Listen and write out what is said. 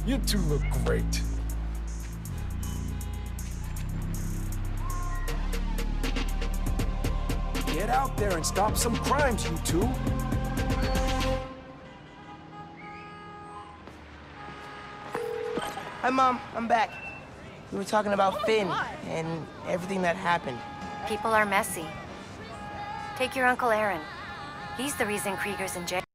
You two look great. Get out there and stop some crimes, you two. Hi, Mom. I'm back. We were talking about Finn and everything that happened. People are messy. Take your Uncle Aaron. He's the reason Krieger's in jail.